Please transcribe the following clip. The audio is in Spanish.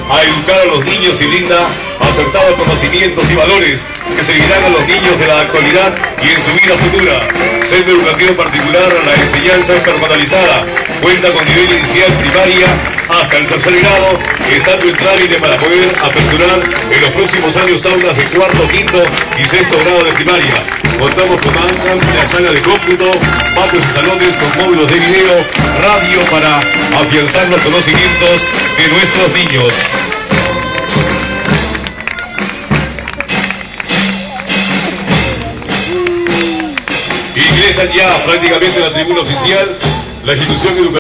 a educar a los niños y brinda acertados conocimientos y valores que seguirán a los niños de la actualidad y en su vida futura. Centro Educativo Particular, la enseñanza es personalizada, cuenta con nivel inicial, primaria, hasta el tercer grado. Está en trámite para poder aperturar en los próximos años aulas de cuarto, quinto y sexto grado de primaria. Contamos con amplia sala de cómputo, patios y salones con módulos de video, radio para afianzar los conocimientos de nuestros niños. Ingresan ya prácticamente a la tribuna oficial la institución educativa.